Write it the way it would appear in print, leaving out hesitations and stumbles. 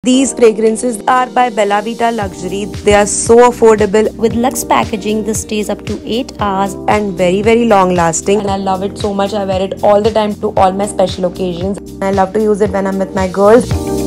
These fragrances are by Bella Vita Luxury. They are so affordable. With luxe packaging, this stays up to 8 hours and very long lasting. And I love it so much. I wear it all the time to all my special occasions. I love to use it when I'm with my girls.